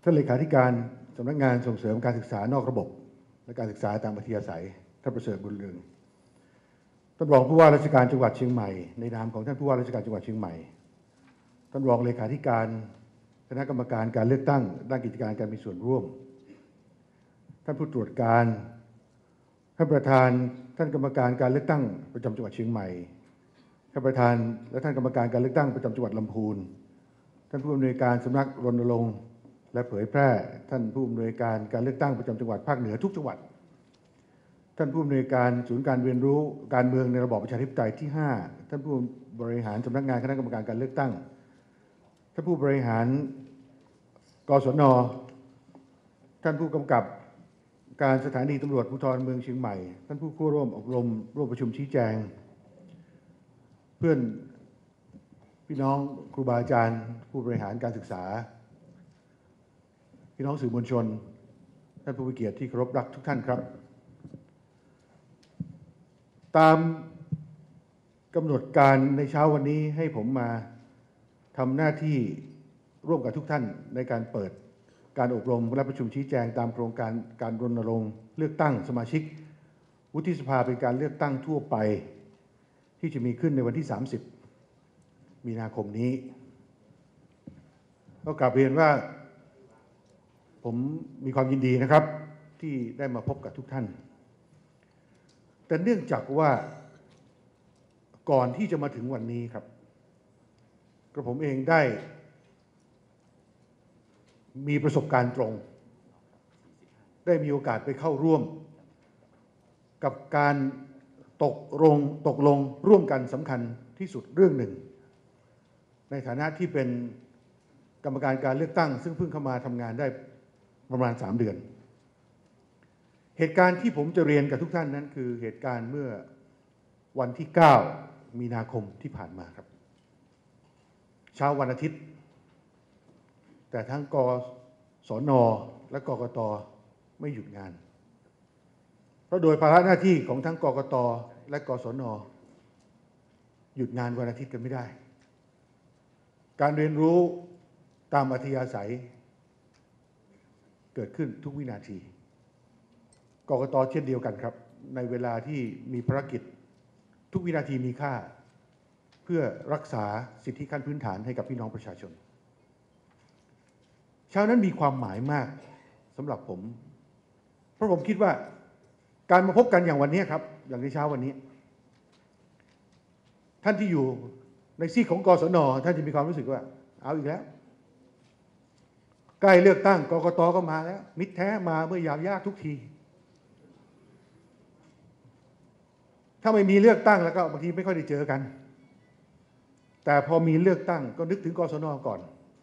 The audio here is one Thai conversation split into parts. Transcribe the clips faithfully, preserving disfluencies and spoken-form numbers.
ท่านเลขาธิการสำนักงานส่งเสริมการศึกษานอกระบบและการศึกษาตามอัธยาศัยท่านประเสริฐบุญเรืองท่านรองผู้ว่าราชการจังหวัดเชียงใหม่ในนามของท่านผู้ว่าราชการจังหวัดเชียงใหม่ท่านรองเลขาธิการคณะกรรมการการเลือกตั้งด้านกิจการการมีส่วนร่วมท่านผู้ตรวจการท่านประธานท่านกรรมการการเลือกตั้งประจำจังหวัดเชียงใหม่ท่านประธานและท่านกรรมการการเลือกตั้งประจำจังหวัดลำพูนท่านผู้อำนวยการสำนักรณรงค์และเผยแพร่ท่านผู้อำนวยการการเลือกตั้งประจำจังหวัดภาคเหนือทุกจังหวัดท่านผู้อำนวยการศูนย์การเรียนรู้การเมืองในระบอบประชาธิปไตยที่ห้าท่านผู้บริหารสำนักงานคณะกรรมการการเลือกตั้งท่านผู้บริหารกศน.ท่านผู้กำกับการสถานีตำรวจภูธรเมืองเชียงใหม่ท่านผู้เข้าร่วมอบรมร่วมประชุมชี้แจงเพื่อนพี่น้องครูบาอาจารย์ผู้บริหารการศึกษาพี่น้องสื่อมวลชนท่านผู้มีเกียรติที่เคารพรักทุกท่านครับตามกำหนดการในเช้าวันนี้ให้ผมมาทำหน้าที่ร่วมกับทุกท่านในการเปิดการอบรมและประชุมชี้แจงตามโครงการการรณรงค์เลือกตั้งสมาชิกวุฒิสภาเป็นการเลือกตั้งทั่วไปที่จะมีขึ้นในวันที่สามสิบมีนาคมนี้ก็กลับเรียนว่าผมมีความยินดีนะครับที่ได้มาพบกับทุกท่านแต่เนื่องจากว่าก่อนที่จะมาถึงวันนี้ครับกระผมเองได้มีประสบการณ์ตรงได้มีโอกาสไปเข้าร่วมกับการตกลงตกลงร่วมกันสำคัญที่สุดเรื่องหนึ่งในฐานะที่เป็นกรรมการการเลือกตั้งซึ่งเพิ่งเข้ามาทำงานได้ประมาณสามเดือนเหตุการณ์ที่ผมจะเรียนกับทุกท่านนั้นคือเหตุการณ์เมื่อวันที่เก้ามีนาคมที่ผ่านมาครับเช้าวันอาทิตย์แต่ทั้งกศน.และกกต.ไม่หยุดงานเพราะโดยภาระหน้าที่ของทั้งกกต.และกศน.หยุดงานวันอาทิตย์กันไม่ได้การเรียนรู้ตามอัธยาศัยเกิดขึ้นทุกวินาทีกกต.เช่นเดียวกันครับในเวลาที่มีภารกิจทุกวินาทีมีค่าเพื่อรักษาสิทธิขั้นพื้นฐานให้กับพี่น้องประชาชนเช้านั้นมีความหมายมากสำหรับผมเพราะผมคิดว่าการมาพบกันอย่างวันนี้ครับอย่างในเช้าวันนี้ท่านที่อยู่ในซีกของกศน.ท่านจะมีความรู้สึกว่าเอาอีกแล้วใกล้เลือกตั้งกกต.ก็มาแล้วมิตรแท้มาเมื่อยามยากทุกทีถ้าไม่มีเลือกตั้งแล้วก็บางทีไม่ค่อยได้เจอกันแต่พอมีเลือกตั้งก็นึกถึงกศน.ก่อน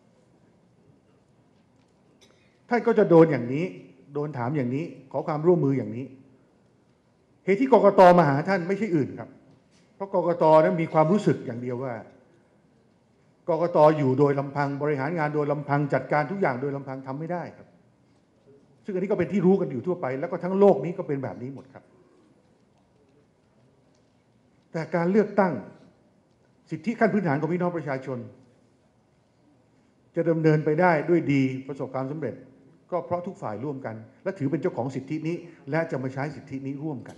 ท่านก็จะโดนอย่างนี้โดนถามอย่างนี้ขอความร่วมมืออย่างนี้เหตุที่กกต.มาหาท่านไม่ใช่อื่นครับเพราะกกต.นั้นมีความรู้สึกอย่างเดียวว่ากกต.อยู่โดยลำพังบริหารงานโดยลำพังจัดการทุกอย่างโดยลำพังทำไม่ได้ครับซึ่งอันนี้ก็เป็นที่รู้กันอยู่ทั่วไปแล้วก็ทั้งโลกนี้ก็เป็นแบบนี้หมดครับแต่การเลือกตั้งสิทธิขั้นพื้นฐานของพี่น้องประชาชนจะดำเนินไปได้ด้วยดีประสบความสำเร็จก็เพราะทุกฝ่ายร่วมกันและถือเป็นเจ้าของสิทธินี้และจะมาใช้สิทธินี้ร่วมกัน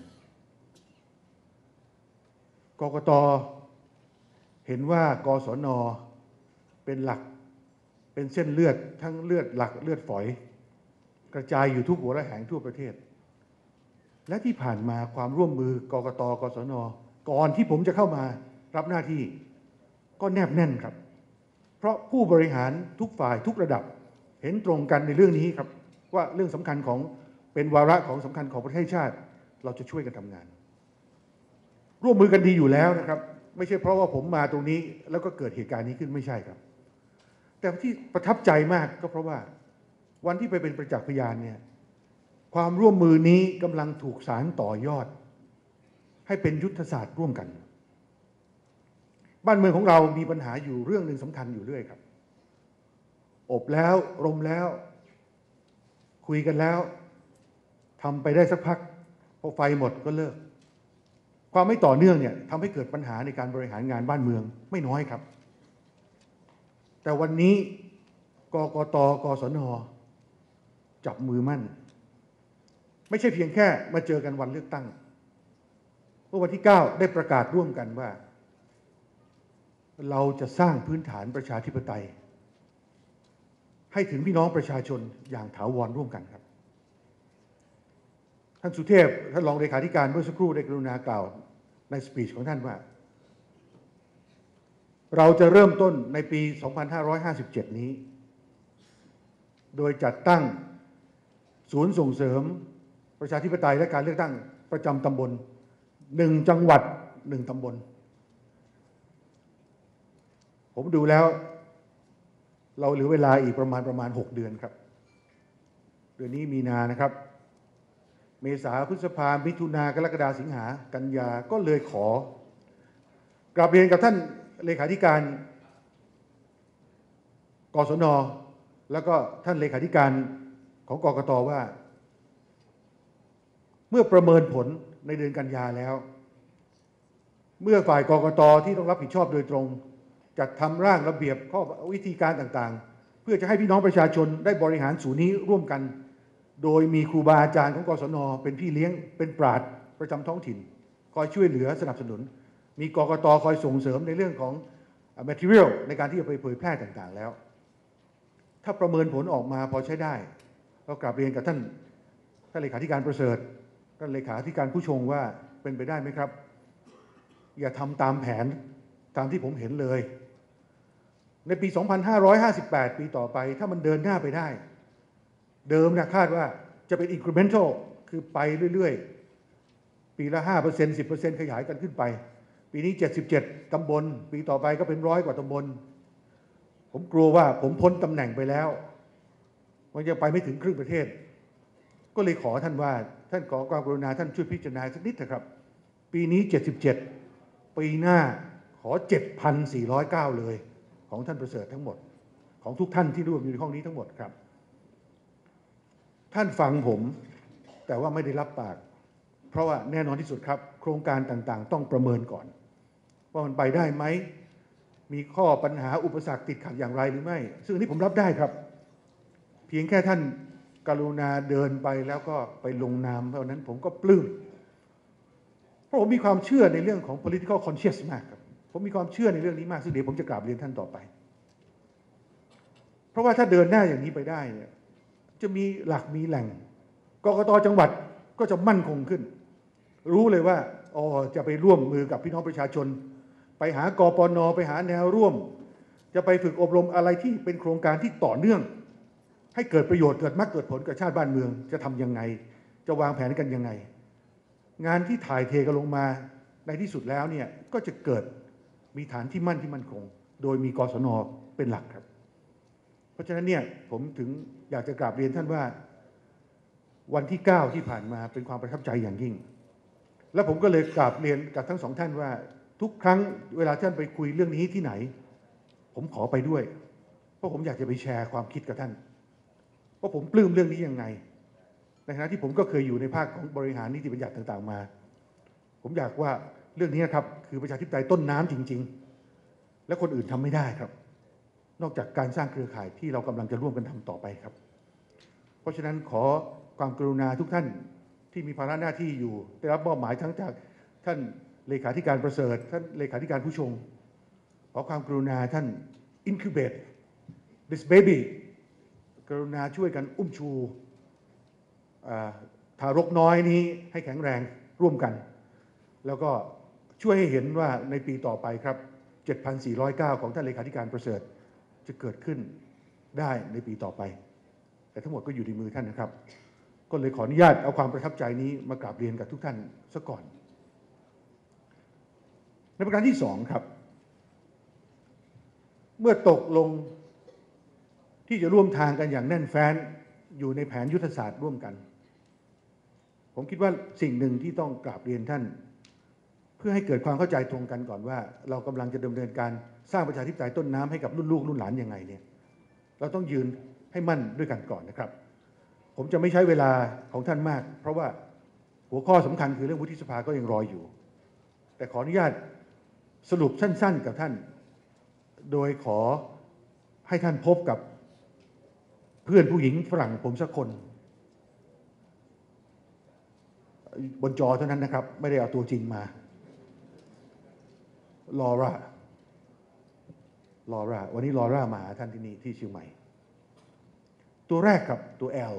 กกต.เห็นว่ากศน.เป็นหลักเป็นเส้นเลือดทั้งเลือดหลักเลือดฝอยกระจายอยู่ทุกหัวระแหงทั่วประเทศและที่ผ่านมาความร่วมมือกกต.กศน.ก่อนที่ผมจะเข้ามารับหน้าที่ก็แนบแน่นครับเพราะผู้บริหารทุกฝ่ายทุกระดับเห็นตรงกันในเรื่องนี้ครับว่าเรื่องสำคัญของเป็นวาระของสำคัญของประเทศชาติเราจะช่วยกันทำงานร่วมมือกันดีอยู่แล้วนะครับไม่ใช่เพราะว่าผมมาตรงนี้แล้วก็เกิดเหตุการณ์นี้ขึ้นไม่ใช่ครับแต่ที่ประทับใจมากก็เพราะว่าวันที่ไปเป็นประจักษ์พยานเนี่ยความร่วมมือนี้กำลังถูกสานต่อยอดให้เป็นยุทธศาสตร์ร่วมกันบ้านเมืองของเรามีปัญหาอยู่เรื่องหนึ่งสำคัญอยู่เรื่อยครับอบแล้วรมแล้วคุยกันแล้วทำไปได้สักพักพอไฟหมดก็เลิกความไม่ต่อเนื่องเนี่ยทำให้เกิดปัญหาในการบริหารงานบ้านเมืองไม่น้อยครับแต่วันนี้กกต.กศน. จับมือมั่นไม่ใช่เพียงแค่มาเจอกันวันเลือกตั้งเมื่อวันที่เก้าได้ประกาศร่วมกันว่าเราจะสร้างพื้นฐานประชาธิปไตยให้ถึงพี่น้องประชาชนอย่างถาวรร่วมกันครับท่านสุเทพท่านรองเลขาธิการเมื่อสักครู่ได้กรุณากล่าวในสปีชของท่านว่าเราจะเริ่มต้นในปี สองพันห้าร้อยห้าสิบเจ็ด นี้โดยจัดตั้งศูนย์ส่งเสริมประชาธิปไตยและการเลือกตั้งประจำตำบลหนึ่งจังหวัดหนึ่งตำบลผมดูแล้วเราเหลือเวลาอีกประมาณประมาณหกเดือนครับเดือนนี้มีนานะครับเมษาพฤษภามิถุนากรกฎาสิงหากันยาก็เลยขอกราบเรียนกับท่านเลขาธิการกสนแล้วก็ท่านเลขาธิการของกกตว่าเมื่อประเมินผลในเดือนกันยาแล้วเมื่อฝ่ายกกตที่ต้องรับผิดชอบโดยตรงจัดทำร่างระเบียบข้อวิธีการต่างๆเพื่อจะให้พี่น้องประชาชนได้บริหารศูนย์นี้ร่วมกันโดยมีครูบาอาจารย์ของกศนเป็นพี่เลี้ยงเป็นปราชญ์ประจำท้องถิ่นคอยช่วยเหลือสนับสนุนมีกกตคอยส่งเสริมในเรื่องของ material ในการที่จะไปเผยแพร่ต่างๆแล้วถ้าประเมินผลออกมาพอใช้ได้ก็กราบเรียนกับท่านท่านเลขาธิการประเสริฐท่านเลขาธิการผู้ชงว่าเป็นไปได้ไหมครับอย่าทำตามแผนตามที่ผมเห็นเลยในปี สองพันห้าร้อยห้าสิบแปด ปีต่อไปถ้ามันเดินหน้าไปได้เดิมนะคาดว่าจะเป็น incremental คือไปเรื่อยๆปีละ ห้าเปอร์เซ็นต์ สิบเปอร์เซ็นต์ ขยายกันขึ้นไปปีนี้เจ็ดสิบเจ็ดตำบลปีต่อไปก็เป็นร้อยกว่าตำบลผมกลัวว่าผมพ้นตำแหน่งไปแล้วมันจะไปไม่ถึงครึ่งประเทศก็เลยขอท่านว่าท่านขอความกรุณาท่านช่วยพิจารณาสักนิดเถอะครับปีนี้เจ็ดสิบเจ็ดปีหน้าขอ เจ็ดพันสี่ร้อยเก้า เลยของท่านประเสริฐทั้งหมดของทุกท่านที่ร่วมอยู่ในห้องนี้ทั้งหมดครับท่านฟังผมแต่ว่าไม่ได้รับปากเพราะว่าแน่นอนที่สุดครับโครงการต่างๆต้องประเมินก่อนว่ามันไปได้ไหมมีข้อปัญหาอุปสรรคติดขัดอย่างไรหรือไม่ซึ่งอันนี้ผมรับได้ครับเพียงแค่ท่านกรุณาเดินไปแล้วก็ไปลงนามเท่านั้นผมก็ปลื้มเพราะผมมีความเชื่อในเรื่องของ political conscious มากครับผมมีความเชื่อในเรื่องนี้มากซึ่งเดี๋ยวผมจะกราบเรียนท่านต่อไปเพราะว่าถ้าเดินหน้าอย่างนี้ไปได้เนี่ยจะมีหลักมีแหล่งกกต.จังหวัดก็จะมั่นคงขึ้นรู้เลยว่าอ๋อจะไปร่วมมือกับพี่น้องประชาชนไปหากปน.ไปหาแนวร่วมจะไปฝึกอบรมอะไรที่เป็นโครงการที่ต่อเนื่องให้เกิดประโยชน์เกิดมรรคเกิดผลกับชาติบ้านเมืองจะทำยังไงจะวางแผนกันยังไงงานที่ถ่ายเทกันลงมาในที่สุดแล้วเนี่ยก็จะเกิดมีฐานที่มั่นที่มั่นคงโดยมีกศน.เป็นหลักครับเพราะฉะนั้นเนี่ยผมถึงอยากจะกราบเรียนท่านว่าวันที่เก้าที่ผ่านมาเป็นความประทับใจอย่างยิ่งและผมก็เลยกราบเรียนกับทั้งสองท่านว่าทุกครั้งเวลาท่านไปคุยเรื่องนี้ที่ไหนผมขอไปด้วยเพราะผมอยากจะไปแชร์ความคิดกับท่านว่าผมปลื้มเรื่องนี้ยังไงในฐานะที่ผมก็เคยอยู่ในภาคของบริหารนิติบัญญัติต่างๆมาผมอยากว่าเรื่องนี้ครับคือประชาธิปไตยต้นน้ำจริงๆและคนอื่นทำไม่ได้ครับนอกจากการสร้างเครือข่ายที่เรากำลังจะร่วมกันทำต่อไปครับเพราะฉะนั้นขอความกรุณาทุกท่านที่มีภาระหน้าที่อยู่ได้รับมอบหมายทั้งจากท่านเลขาธิการประเสริฐท่านเลขาธิการผู้ชงขอความกรุณาท่าน incubate this baby กรุณาช่วยกันอุ้มชูทารกน้อยนี้ให้แข็งแรงร่วมกันแล้วก็ช่วยให้เห็นว่าในปีต่อไปครับ เจ็ดพันสี่ร้อยเก้า ของท่านเลขาธิการประเสริฐจะเกิดขึ้นได้ในปีต่อไปแต่ทั้งหมดก็อยู่ในมือท่านนะครับก็เลยขออนุญาตเอาความประทับใจนี้มากราบเรียนกับทุกท่านซะก่อนในประการที่สองครับเมื่อตกลงที่จะร่วมทางกันอย่างแน่นแฟ้นอยู่ในแผนยุทธศาสตร์ร่วมกันผมคิดว่าสิ่งหนึ่งที่ต้องกราบเรียนท่านเพื่อให้เกิดความเข้าใจตรงกันก่อนว่าเรากำลังจะดำเนินการสร้างประชาธิปไตยต้นน้ำให้กับรุ่นลูกรุ่นหลานยังไงเนี่ยเราต้องยืนให้มั่นด้วยกันก่อนนะครับผมจะไม่ใช้เวลาของท่านมากเพราะว่าหัวข้อสำคัญคือเรื่องวุฒิสภาก็ยังรออยู่แต่ขออนุญาตสรุปสั้นๆกับท่านโดยขอให้ท่านพบกับเพื่อนผู้หญิงฝรั่งผมสักคนบนจอเท่านั้นนะครับไม่ได้เอาตัวจริงมาลอร่าลอร่าวันนี้ลอร่ามาหาท่านที่นี่ที่เชียงใหม่ตัวแรกครับตัว L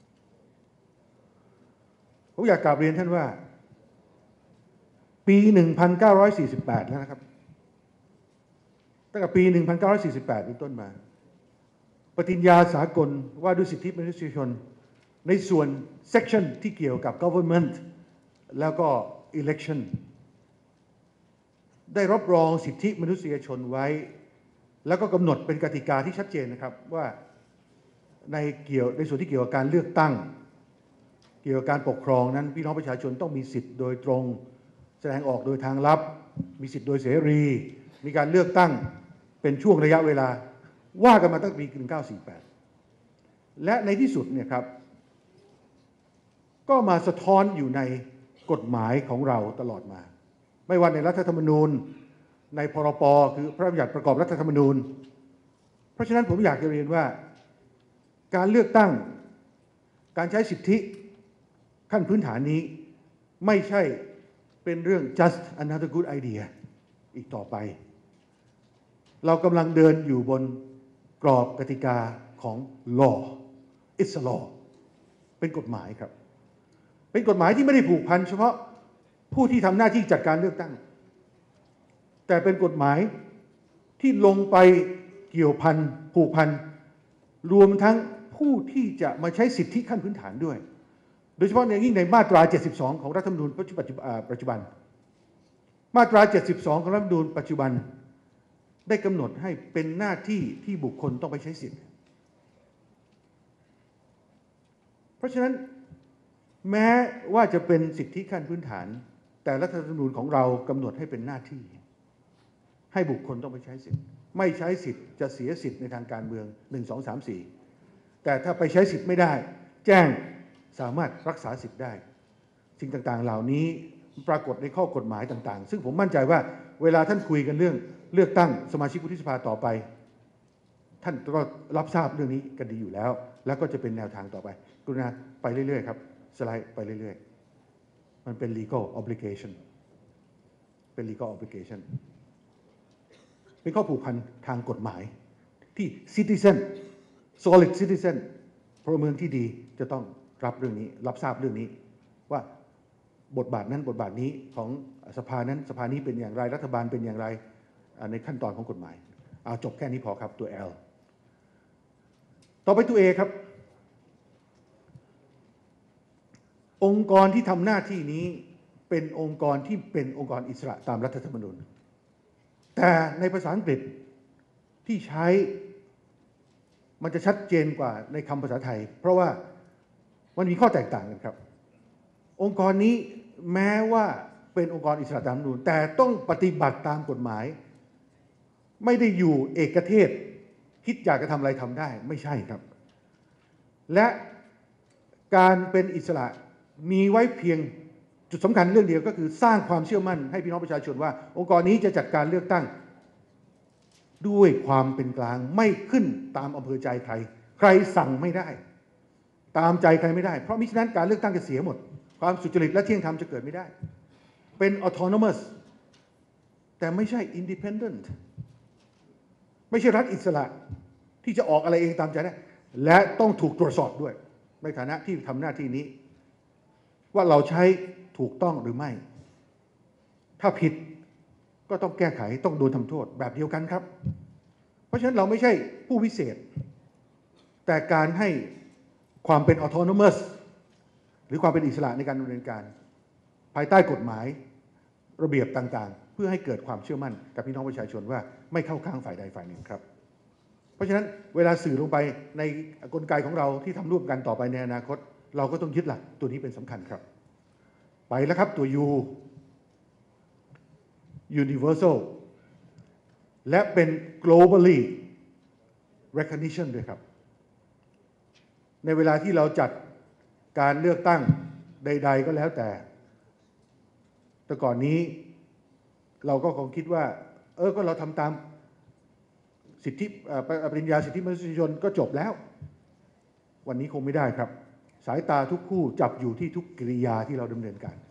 ผมอยากกราบเรียนท่านว่าปี หนึ่งพันเก้าร้อยสี่สิบแปด แล้วนะครับตั้งแต่ปี หนึ่งพันเก้าร้อยสี่สิบแปด เป็นต้นมาปฏิญญาสากลว่าด้วยสิทธิมนุษยชนในส่วน section ที่เกี่ยวกับ government แล้วก็ election ได้รับรองสิทธิมนุษยชนไว้แล้วก็กำหนดเป็นกติกาที่ชัดเจนนะครับว่าในเกี่ยวในส่วนที่เกี่ยวกับการเลือกตั้งเกี่ยวกับการปกครองนั้นพี่น้องประชาชนต้องมีสิทธิ์โดยตรงแสดงออกโดยทางลับมีสิทธิ์โดยเสรีมีการเลือกตั้งเป็นช่วงระยะเวลาว่ากันมาตั้งแต่ปีหนึ่งพันเก้าร้อยสี่สิบแปดและในที่สุดเนี่ยครับก็มาสะท้อนอยู่ในกฎหมายของเราตลอดมาไม่ว่าในรัฐธรรมนูญในพรปคือพระราชบัญญัติประกอบรัฐธรรมนูญเพราะฉะนั้นผมอยากจะเรียนว่าการเลือกตั้งการใช้สิทธิขั้นพื้นฐานนี้ไม่ใช่เป็นเรื่อง just another good idea อีกต่อไปเรากำลังเดินอยู่บนกรอบกติกาของ law it's a law เป็นกฎหมายครับเป็นกฎหมายที่ไม่ได้ผูกพันเฉพาะผู้ที่ทำหน้าที่จัดการเลือกตั้งแต่เป็นกฎหมายที่ลงไปเกี่ยวพันผูกพันรวมทั้งผู้ที่จะมาใช้สิทธิขั้นพื้นฐานด้วยโดยเฉพาะอย่างยิ่งในมาตราเจ็ดสิบสองของรัฐธรรมนูญปัจจุบันมาตราเจ็ดสิบสองของรัฐธรรมนูญปัจจุบันได้กำหนดให้เป็นหน้าที่ที่บุคคลต้องไปใช้สิทธิ์เพราะฉะนั้นแม้ว่าจะเป็นสิทธิขั้นพื้นฐานแต่รัฐธรรมนูญของเรากำหนดให้เป็นหน้าที่ให้บุคคลต้องไปใช้สิทธิ์ไม่ใช้สิทธิ์จะเสียสิทธิ์ในทางการเมืองหนึ่ง สอง สาม สี่แต่ถ้าไปใช้สิทธิ์ไม่ได้แจ้งสามารถรักษาสิทธิ์ได้สิ่งต่างๆเหล่านี้ปรากฏในข้อกฎหมายต่างๆซึ่งผมมั่นใจว่าเวลาท่านคุยกันเรื่องเลือกตั้งสมาชิกวุฒิสภาต่อไปท่านก็รับทราบเรื่องนี้กันดีอยู่แล้วแล้วก็จะเป็นแนวทางต่อไปกรุณาไปเรื่อยๆครับสไลด์ไปเรื่อยๆมันเป็น legal obligation เป็น legal obligation เป็นข้อผูกพันทางกฎหมายที่ citizen solid citizen พลเมืองที่ดีจะต้องรับเรื่องนี้รับทราบเรื่องนี้ว่าบทบาทนั้นบทบาทนี้ของสภานั้นสภานี้เป็นอย่างไรรัฐบาลเป็นอย่างไรในขั้นตอนของกฎหมายเอาจบแค่นี้พอครับตัว L ต่อไปตัว A ครับองค์กรที่ทำหน้าที่นี้เป็นองค์กรที่เป็นองค์กรอิสระตามรัฐธรรมนูญแต่ในภาษาอังกฤษที่ใช้มันจะชัดเจนกว่าในคำภาษาไทยเพราะว่ามันมีข้อแตกต่างกันครับองค์กรนี้แม้ว่าเป็นองค์กรอิสระตามรัฐธรรมนูญแต่ต้องปฏิบัติตามกฎหมายไม่ได้อยู่เอกเทศคิดอยากจะทำอะไรทำได้ไม่ใช่ครับและการเป็นอิสระมีไว้เพียงจุดสำคัญเรื่องเดียวก็คือสร้างความเชื่อมั่นให้พี่น้องประชาชนว่าองค์กรนี้จะจัดการเลือกตั้งด้วยความเป็นกลางไม่ขึ้นตามอำเภอใจใครใครสั่งไม่ได้ตามใจใครไม่ได้เพราะมิฉะนั้นการเลือกตั้งจะเสียหมดความสุจริตและเที่ยงธรรมจะเกิดไม่ได้เป็น autonomous แต่ไม่ใช่ independent ไม่ใช่รัฐอิสระที่จะออกอะไรเองตามใจได้และต้องถูกตรวจสอบด้วยในฐานะที่ทำหน้าที่นี้ว่าเราใช้ถูกต้องหรือไม่ถ้าผิดก็ต้องแก้ไขต้องโดนทำโทษแบบเดียวกันครับเพราะฉะนั้นเราไม่ใช่ผู้วิเศษแต่การให้ความเป็น autonomous หรือความเป็นอิสระในการดำเนินการภายใต้กฎหมายระเบียบต่างๆเพื่อให้เกิดความเชื่อมั่นกับพี่น้องประชาชนว่าไม่เข้าข้างฝ่ายใดฝ่ายหนึ่งครับเพราะฉะนั้นเวลาสื่อลงไปในกลไกของเราที่ทำร่วมกันต่อไปในอนาคตเราก็ต้องยึดหลักตัวนี้เป็นสำคัญครับไปแล้วครับตัว U universal และเป็น globally recognition ด้วยครับในเวลาที่เราจัดการเลือกตั้งใดๆก็แล้วแต่แต่ก่อนนี้เราก็คงคิดว่าเออก็เราทำตามสิทธิปริญญาสิทธิมนุษยชนก็จบแล้ววันนี้คงไม่ได้ครับสายตาทุกคู่จับอยู่ที่ทุกกิริยาที่เราดำเนินการ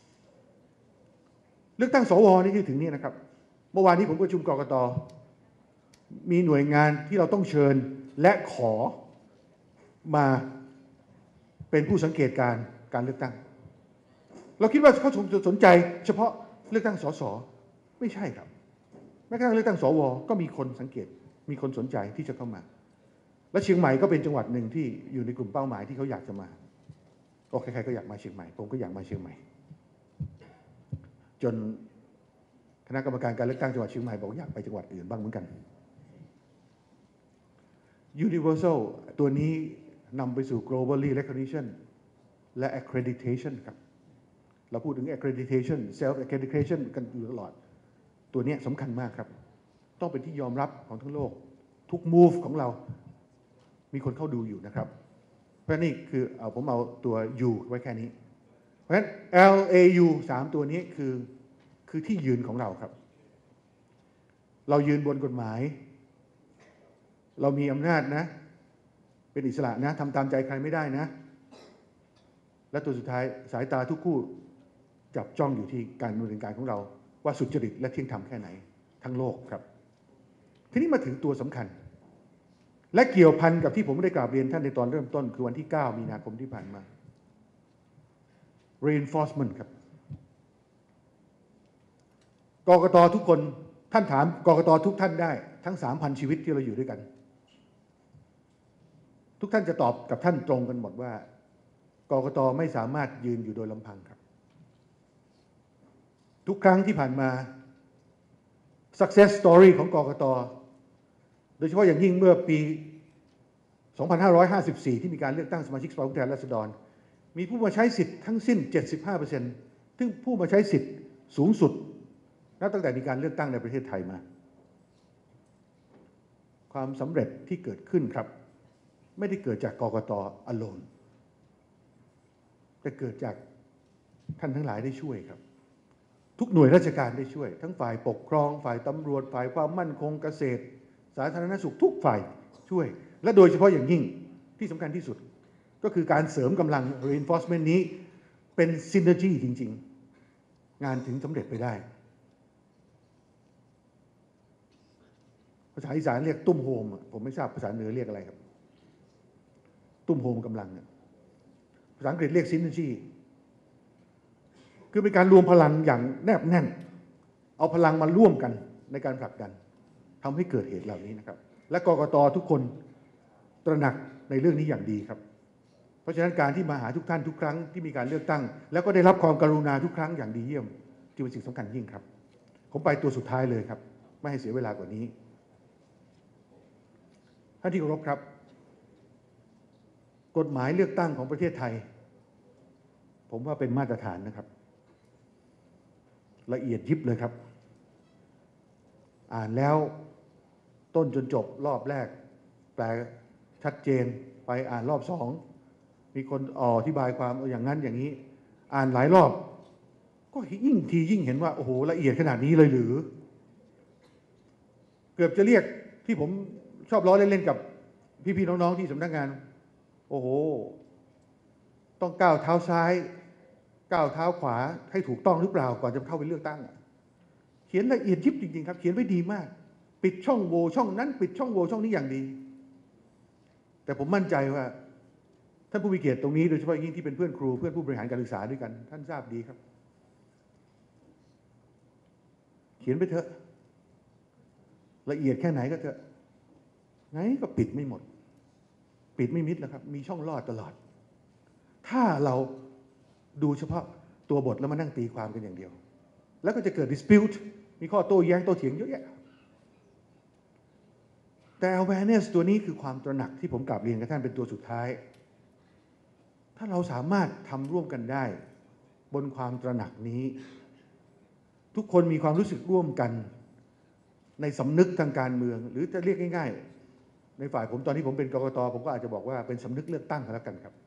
เลือกตั้งสวนี่ที่ถึงนี่นะครับเมื่อวานนี้ผมประชุมกกต.มีหน่วยงานที่เราต้องเชิญและขอมาเป็นผู้สังเกตการการเลือกตั้งเราคิดว่าเขาสนใจเฉพาะเลือกตั้งสสไม่ใช่ครับแม้กระทั่งเลือกตั้งสวก็มีคนสังเกตมีคนสนใจที่จะเข้ามาและเชียงใหม่ก็เป็นจังหวัดหนึ่งที่อยู่ในกลุ่มเป้าหมายที่เขาอยากจะมาก็ใครๆก็อยากมาเชียงใหม่ผมก็อยากมาเชียงใหม่จนคณะกรรมการการเลือกตั้งจังหวัดเชียงใหม่บอกอยากไปจังหวัดอื่นบ้างเหมือนกัน Universal ตัวนี้นำไปสู่ globally recognition และ accreditation ครับเราพูดถึง accreditation self accreditation กันอยู่ตลอดตัวนี้สำคัญมากครับต้องเป็นที่ยอมรับของทั้งโลกทุก move ของเรามีคนเข้าดูอยู่นะครับเพราะนี่คือเอาผมเอาตัว U ไว้แค่นี้เพราะฉะนั้น L A U สามตัวนี้คือคือที่ยืนของเราครับเรายืนบนกฎหมายเรามีอำนาจนะเป็นอิสระนะทำตามใจใครไม่ได้นะและตัวสุดท้ายสายตาทุกคู่จับจ้องอยู่ที่การดำเนินการของเราว่าสุจริตและเที่ยงธรรมแค่ไหนทั้งโลกครับทีนี้มาถึงตัวสำคัญและเกี่ยวพันกับที่ผมได้กราบเรียนท่านในตอนเริ่มต้นคือวันที่เก้ามีนาคมที่ผ่านมา reinforcement ครับกกต.ทุกคนท่านถามกกต.ทุกท่านได้ทั้ง สามพัน ชีวิตที่เราอยู่ด้วยกันทุกท่านจะตอบกับท่านตรงกันหมดว่ากกต.ไม่สามารถยืนอยู่โดยลำพังครับทุกครั้งที่ผ่านมา success story ของกกต.โดยเฉพาะอย่างยิ่งเมื่อปี สองพันห้าร้อยห้าสิบสี่ ที่มีการเลือกตั้งสมาชิกสภาผู้แทนราษฎรมีผู้มาใช้สิทธิ์ทั้งสิ้น เจ็ดสิบห้าเปอร์เซ็นต์ ซึ่งผู้มาใช้สิทธิ์สูงสุดนับตั้งแต่มีการเลือกตั้งในประเทศไทยมาความสำเร็จที่เกิดขึ้นครับไม่ได้เกิดจากกกต. alone แต่เกิดจากท่านทั้งหลายได้ช่วยครับทุกหน่วยราชการได้ช่วยทั้งฝ่ายปกครองฝ่ายตำรวจฝ่ายความมั่นคงเกษตรสาธารณสุขทุกฝ่ายช่วยและโดยเฉพาะอย่างยิ่งที่สำคัญที่สุดก็คือการเสริมกำลัง reinforcement นี้เป็น synergy จริงๆงานถึงสำเร็จไปได้ภาษาอีสานเรียกตุ้มโฮมผมไม่ทราบภาษาเหนือเรียกอะไรครับตุ้มโฮมกำลังภาษาอังกฤษเรียก synergy คือเป็นการรวมพลังอย่างแนบแน่นเอาพลังมาร่วมกันในการผลักดันทำให้เกิดเหตุเหล่านี้นะครับและกกต.ทุกคนตระหนักในเรื่องนี้อย่างดีครับเพราะฉะนั้นการที่มาหาทุกท่านทุกครั้งที่มีการเลือกตั้งแล้วก็ได้รับความกรุณาทุกครั้งอย่างดีเยี่ยมจึงเป็นสิ่งสำคัญยิ่งครับผมไปตัวสุดท้ายเลยครับไม่ให้เสียเวลากว่านี้ท่านที่เคารพครับกฎหมายเลือกตั้งของประเทศไทยผมว่าเป็นมาตรฐานนะครับละเอียดยิบเลยครับอ่านแล้วต้นจนจบรอบแรกแปลชัดเจนไปอ่านรอบสองมีคนอธิบายความอย่างนั้นอย่างนี้อ่านหลายรอบก็ยิ่งทียิ่งเห็นว่าโอ้โหละเอียดขนาดนี้เลยหรือเกือบจะเรียกที่ผมชอบล้อเล่นๆกับพี่ๆน้องๆที่สำนักงานโอ้โหต้องก้าวเท้าซ้ายก้าวเท้าขวาให้ถูกต้องหรือเปล่าก่อนจะเข้าไปเลือกตั้งเขียนละเอียดยิบจริงๆครับเขียนไว้ดีมากปิดช่องโหว่ช่องนั้นปิดช่องโหว่ช่องนี้อย่างดีแต่ผมมั่นใจว่าท่านผู้มีเกียรติตรงนี้โดยเฉพาะยิ่งที่เป็นเพื่อนครูเพื่อนผู้บริหารการศึกษาด้วยกันท่านทราบดีครับเขียนไปเถอะละเอียดแค่ไหนก็เถอะไงก็ปิดไม่หมดปิดไม่มิดแล้วครับมีช่องลอดตลอดถ้าเราดูเฉพาะตัวบทแล้วมานั่งตีความกันอย่างเดียวแล้วก็จะเกิด dispute มีข้อโต้แย้งโต้เถียงเยอะแยะแต่ awareness ตัวนี้คือความตระหนักที่ผมกลับเรียนกับท่านเป็นตัวสุดท้ายถ้าเราสามารถทำร่วมกันได้บนความตระหนักนี้ทุกคนมีความรู้สึกร่วมกันในสำนึกทางการเมืองหรือจะเรียกง่ายๆในฝ่ายผมตอนที่ผมเป็นกกต.ผมก็อาจจะบอกว่าเป็นสำนึกเลือกตั้งกันแล้วกันครับ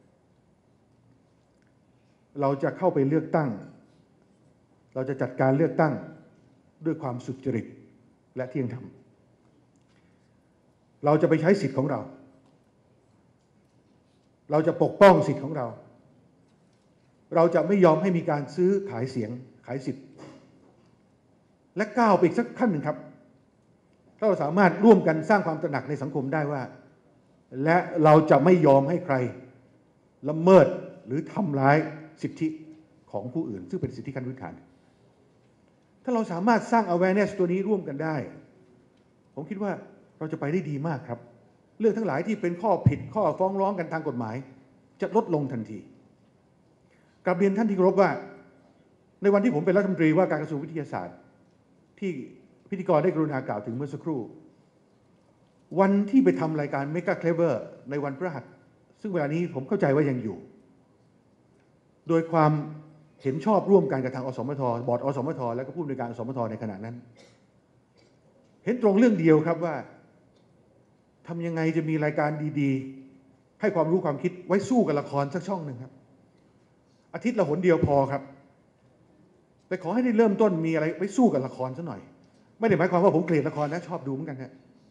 เราจะเข้าไปเลือกตั้งเราจะจัดการเลือกตั้งด้วยความสุจริตและเที่ยงธรรมเราจะไปใช้สิทธิ์ของเราเราจะปกป้องสิทธิ์ของเรา เราจะไม่ยอมให้มีการซื้อขายเสียงขายสิทธิ์และก้าวไปอีกสักขั้นหนึ่งครับถ้าเราสามารถร่วมกันสร้างความตระหนักในสังคมได้ว่าและเราจะไม่ยอมให้ใครละเมิดหรือทำร้ายสิทธิของผู้อื่นซึ่งเป็นสิทธิขั้นพื้นฐานถ้าเราสามารถสร้าง awareness ตัวนี้ร่วมกันได้ผมคิดว่าเราจะไปได้ดีมากครับเรื่องทั้งหลายที่เป็นข้อผิดข้อฟ้องร้องกันทางกฎหมายจะลดลงทันทีกราบเรียนท่านที่เคารพว่าในวันที่ผมเป็นรัฐมนตรีว่าการกระทรวงวิทยาศาสตร์ที่พิธีกรได้กรุณากล่าวถึงเมื่อสักครู่วันที่ไปทำรายการ Mega Clever ในวันพฤหัสซึ่งเวลานี้ผมเข้าใจว่ายังอยู่โดยความเห็นชอบร่วมกันกับทางอสมทบอร์ดอสมทและก็ผู้อำนวยการอสมทในขณะนั้นเห็นตรงเรื่องเดียวครับว่าทำยังไงจะมีรายการดีๆให้ความรู้ความคิดไว้สู้กับละครสักช่องหนึ่งครับอาทิตย์ละหนเดียวพอครับแต่ขอให้ได้เริ่มต้นมีอะไรไว้สู้กับละครซะหน่อยไม่ได้หมายความว่าผมเกลียดละครนะชอบดูเหมือนกันฮะ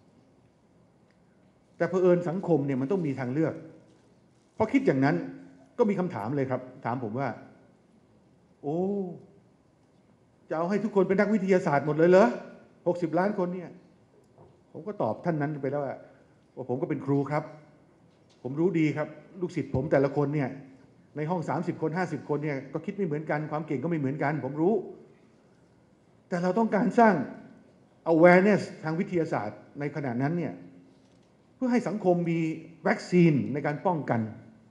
แต่เผอิญสังคมเนี่ยมันต้องมีทางเลือกพอคิดอย่างนั้นก็มีคำถามเลยครับถามผมว่าโอ้จะเอาให้ทุกคนเป็นนักวิทยาศาสตร์หมดเลยเหรอหกสิบล้านคนเนี่ยผมก็ตอบท่านนั้นไปแล้วว่าว่าผมก็เป็นครูครับผมรู้ดีครับลูกศิษย์ผมแต่ละคนเนี่ยในห้องสามสิบคนห้าสิบคนเนี่ยก็คิดไม่เหมือนกันความเก่งก็ไม่เหมือนกันผมรู้แต่เราต้องการสร้าง awareness ทางวิทยาศาสตร์ในขณะนั้นเนี่ยเพื่อให้สังคมมีวัคซีนในการป้องกัน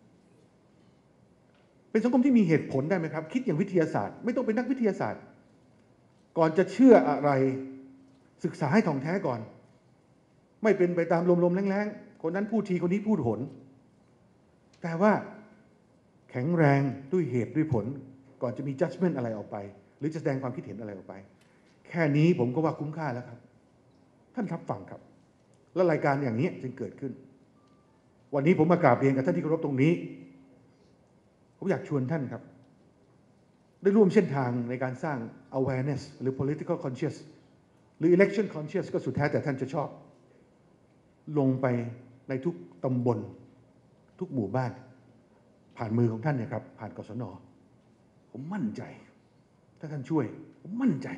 เป็นสังคมที่มีเหตุผลได้ไหมครับคิดอย่างวิทยาศาสตร์ไม่ต้องเป็นนักวิทยาศาสตร์ก่อนจะเชื่ออะไรศึกษาให้ถ่องแท้ก่อนไม่เป็นไปตามลมๆแรงๆคนนั้นพูดทีคนนี้พูดหนแต่ว่าแข็งแรงด้วยเหตุด้วยผลก่อนจะมี judgment อะไรออกไปหรือจะแสดงความคิดเห็นอะไรออกไปแค่นี้ผมก็ว่าคุ้มค่าแล้วครับท่านรับฟังครับและรายการอย่างนี้จึงเกิดขึ้นวันนี้ผมมากราบเรียนกับท่านที่เคารพตรงนี้ผมอยากชวนท่านครับได้ร่วมเส้นทางในการสร้าง awareness หรือ political conscious หรือ election conscious ก็สุดแท้แต่ท่านจะชอบลงไปในทุกตำบลทุกหมู่บ้านผ่านมือของท่านเนี่ยครับผ่านกสน.ผมมั่นใจถ้าท่านช่วยผมมั่นใจ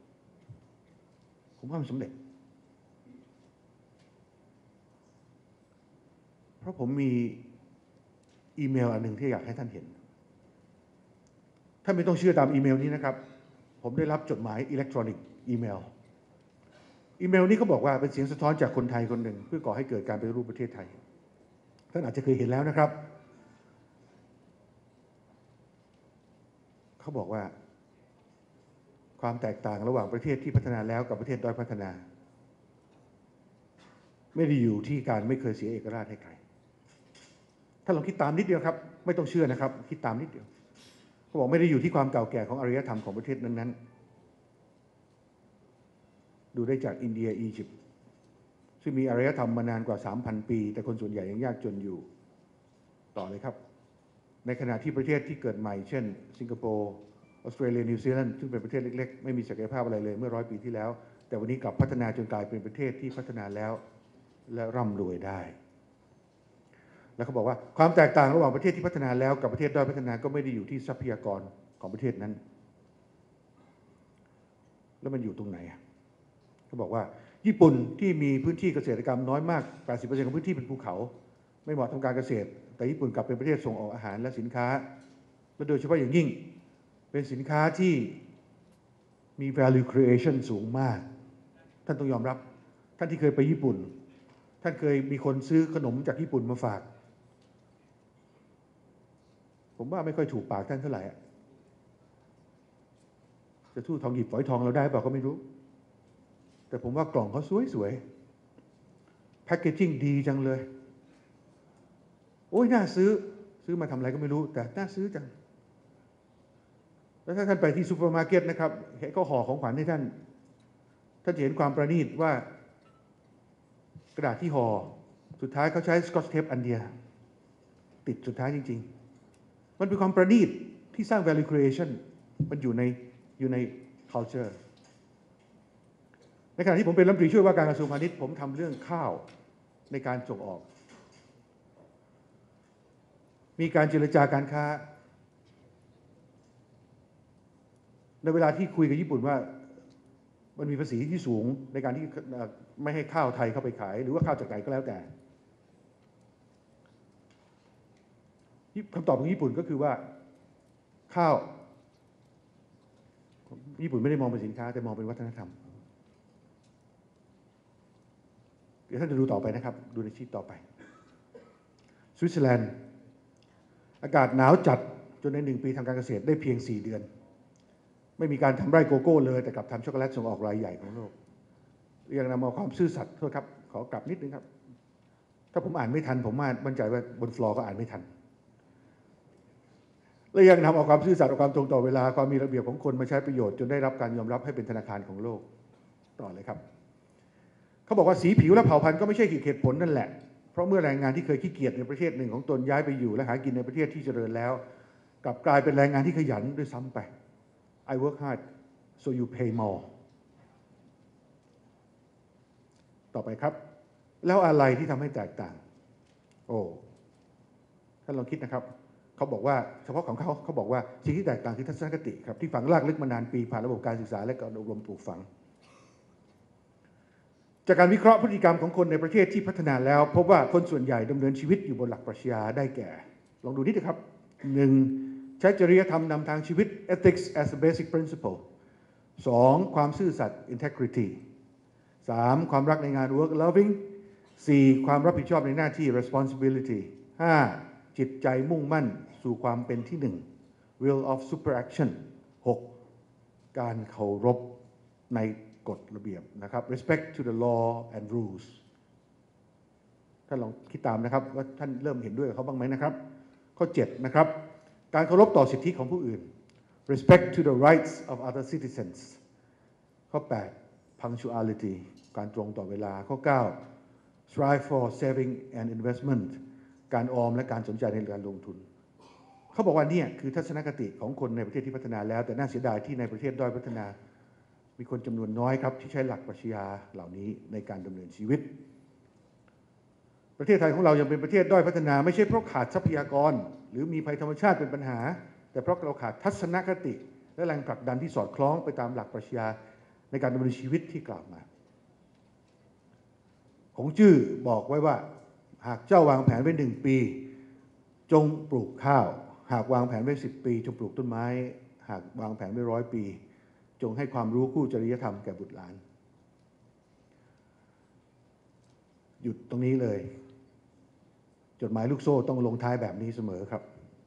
ผมว่ามันสำเร็จเพราะผมมีอีเมลอันหนึ่งที่อยากให้ท่านเห็นท่านไม่ต้องเชื่อตามอีเมลนี้นะครับผมได้รับจดหมายอิเล็กทรอนิกส์อีเมลอีเมลนี้เขาบอกว่าเป็นเสียงสะท้อนจากคนไทยคนหนึ่งเพื่อก่อให้เกิดการปฏิรูปประเทศไทยท่านอาจจะเคยเห็นแล้วนะครับเขาบอกว่าความแตกต่างระหว่างประเทศที่พัฒนาแล้วกับประเทศด้อยพัฒนาไม่ได้อยู่ที่การไม่เคยเสียเอกราชให้ใครถ้าลองคิดตามนิดเดียวครับไม่ต้องเชื่อนะครับคิดตามนิดเดียวเขาบอกไม่ได้อยู่ที่ความเก่าแก่ของอารยธรรมของประเทศนั้นๆดูได้จากอินเดียอียิปต์ซึ่งมีอารยธรรมมานานกว่า สามพัน ปีแต่คนส่วนใหญ่ยังยากจนอยู่ต่อเลยครับในขณะที่ประเทศที่เกิดใหม่เช่นสิงคโปร์ออสเตรเลียนิวซีแลนด์ซึ่งเป็นประเทศเล็กๆไม่มีศักยภาพอะไรเลยเมื่อร้อยปีที่แล้วแต่วันนี้กลับพัฒนาจนกลายเป็นประเทศที่พัฒนาแล้วและร่ำรวยได้แล้วเขาบอกว่าความแตกต่างระหว่างประเทศที่พัฒนาแล้วกับประเทศด้อยพัฒนาก็ไม่ได้อยู่ที่ทรัพยากรของประเทศนั้นแล้วมันอยู่ตรงไหนเขาบอกว่าญี่ปุ่นที่มีพื้นที่เกษตรกรรมน้อยมาก แปดสิบเปอร์เซ็นต์ ของพื้นที่เป็นภูเขาไม่เหมาะทำการเกษตรแต่ญี่ปุ่นกลับเป็นประเทศส่งออกอาหารและสินค้าและโดยเฉพาะอย่างยิ่งเป็นสินค้าที่มี value creation สูงมากท่านต้องยอมรับท่านที่เคยไปญี่ปุ่นท่านเคยมีคนซื้อขนมจากญี่ปุ่นมาฝากผมว่าไม่ค่อยถูกปากท่านเท่าไหร่จะทู่ทองหยิบฝอยทองเราได้เปล่าก็ไม่รู้แต่ผมว่ากล่องเขาสวยๆแพคเกจจิ้งดีจังเลยโอ้ยน่าซื้อซื้อมาทำอะไรก็ไม่รู้แต่น่าซื้อจังแล้วถ้าท่านไปที่ซูเปอร์มาร์เก็ตนะครับเห็นก็ห่อของขวัญให้ท่านท่านจะเห็นความประณีตว่ากระดาษที่ห่อสุดท้ายเขาใช้สกอตเทปอันเดียวติดสุดท้ายจริงๆมันเป็นความประณีตที่สร้าง value creation มันอยู่ในอยู่ใน culture ในขณะที่ผมเป็นรัฐมนตรีช่วยว่าการกระทรวงพาณิชย์ผมทำเรื่องข้าวในการส่งออกมีการเจรจาการค้าในเวลาที่คุยกับญี่ปุ่นว่ามันมีภาษีที่สูงในการที่ไม่ให้ข้าวไทยเข้าไปขายหรือว่าข้าวจากไหนก็แล้วแต่คำตอบของญี่ปุ่นก็คือว่าข้าวญี่ปุ่นไม่ได้มองเป็นสินค้าแต่มองเป็นวัฒนธรรมเดี๋ยวท่านจะดูต่อไปนะครับดูในชีตต่อไปสวิตเซอร์แลนด์อากาศหนาวจัดจนในหนึ่งปีทางการเกษตรได้เพียงสี่เดือนไม่มีการทำไร่โกโก้เลยแต่กลับทำช็อกโกแลตส่งออกรายใหญ่ของโลกยังนำเอาความซื่อสัตย์โทษครับขอกลับนิดนึงครับถ้าผมอ่านไม่ทันผมมั่นใจว่าบนฟลอร์ก็อ่านไม่ทันและยังนำเอาความซื่อสัตย์เอาความตรงต่อเวลาความมีระเบียบของคนมาใช้ประโยชน์จนได้รับการยอมรับให้เป็นธนาคารของโลกต่อเลยครับเขาบอกว่าสีผิวและเผ่าพันธุ์ก็ไม่ใช่เหตุผลนั่นแหละเพราะเมื่อแรงงานที่เคยขี้เกียจในประเทศหนึ่งของตนย้ายไปอยู่และหากินในประเทศที่เจริญแล้วกลับกลายเป็นแรงงานที่ขยันด้วยซ้ำไป I work hard so you pay more ต่อไปครับแล้วอะไรที่ทำให้แตกต่างโอ้ท่านลองคิดนะครับเขาบอกว่าเฉพาะของเขาเขาบอกว่าสิ่งที่แตกต่างคือทัศนคติครับที่ฝังรากลึกมานานปีผ่านระบบการศึกษาและการอบรมปลูกฝังจากการวิเคราะห์พฤติกรรมของคนในประเทศที่พัฒนาแล้วพบว่าคนส่วนใหญ่ดำเนินชีวิตอยู่บนหลักปรัชญาได้แก่ลองดูนิดนะครับหนึ่งใช้จริยธรรมนำทางชีวิต ethics as a basic principle สองความซื่อสัตย์ integrity สามความรักในงาน work loving สี่ความรับผิดชอบในหน้าที่ responsibility ห้าจิตใจมุ่งมั่นสู่ความเป็นที่หนึ่ง will of super action หกการเคารพในกฎระเบียบนะครับ respect to the law and rules ท่านลองคิดตามนะครับว่าท่านเริ่มเห็นด้วยกับเขาบ้างไหมนะครับข้อเจ็ดนะครับการเคารพต่อสิทธิของผู้อื่น respect to the rights of other citizens ข้อแปด punctuality การตรงต่อเวลาข้อเก้า strive for saving and investment การออมและการสนใจในการลงทุนเขาบอกว่านี่คือทัศนคติของคนในประเทศที่พัฒนาแล้วแต่น่าเสียดายที่ในประเทศด้อยพัฒนามีคนจำนวนน้อยครับที่ใช้หลักปรัชญาเหล่านี้ในการดำเนินชีวิตประเทศไทยของเรายังเป็นประเทศด้อยพัฒนาไม่ใช่เพราะขาดทรัพยากรหรือมีภัยธรรมชาติเป็นปัญหาแต่เพราะเราขาดทัศนคติและแรงผลักดันที่สอดคล้องไปตามหลักปรัชญาในการดำเนินชีวิตที่กล่าวมาของจื้อบอกไว้ว่าหากเจ้าวางแผนไว้หนึ่งปีจงปลูกข้าวหากวางแผนไว้สิบปีจงปลูกต้นไม้หากวางแผนไว้ร้อยปีจงให้ความรู้คู่จริยธรรมแก่บุตรหลานหยุดตรงนี้เลยจดหมายลูกโซ่ต้องลงท้ายแบบนี้เสมอครับ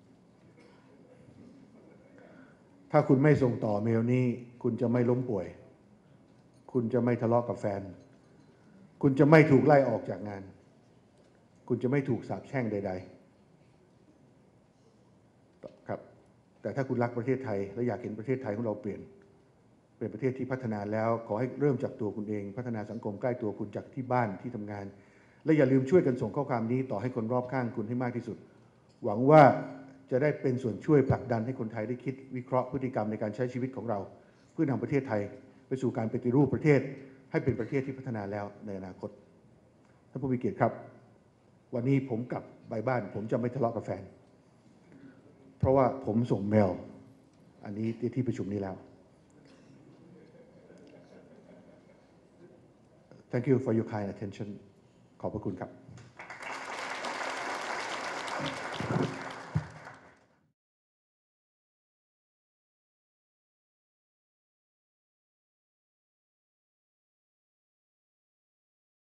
ถ้าคุณไม่ส่งต่อเมลนี้คุณจะไม่ล้มป่วยคุณจะไม่ทะเลาะกับแฟนคุณจะไม่ถูกไล่ออกจากงานคุณจะไม่ถูกสาปแช่งใดๆครับแต่ถ้าคุณรักประเทศไทยและอยากเห็นประเทศไทยของเราเปลี่ยนเป็นประเทศที่พัฒนาแล้วขอให้เริ่มจากตัวคุณเองพัฒนาสังคมใกล้ตัวคุณจากที่บ้านที่ทำงานและอย่าลืมช่วยกันส่งข้อความนี้ต่อให้คนรอบข้างคุณให้มากที่สุดหวังว่าจะได้เป็นส่วนช่วยผลักดันให้คนไทยได้คิดวิเคราะห์พฤติกรรมในการใช้ชีวิตของเราเพื่อนำประเทศไทยไปสู่การปฏิรูปประเทศให้เป็นประเทศที่พัฒนาแล้วในอนาคตท่านผู้มีเกียรติครับวันนี้ผมกลับไปบ้านผมจะไม่ทะเลาะกับแฟนเพราะว่าผมส่งเมลอันนี้ที่ประชุมนี้แล้ว Thank you for your kind attention ขอบพระคุณครับ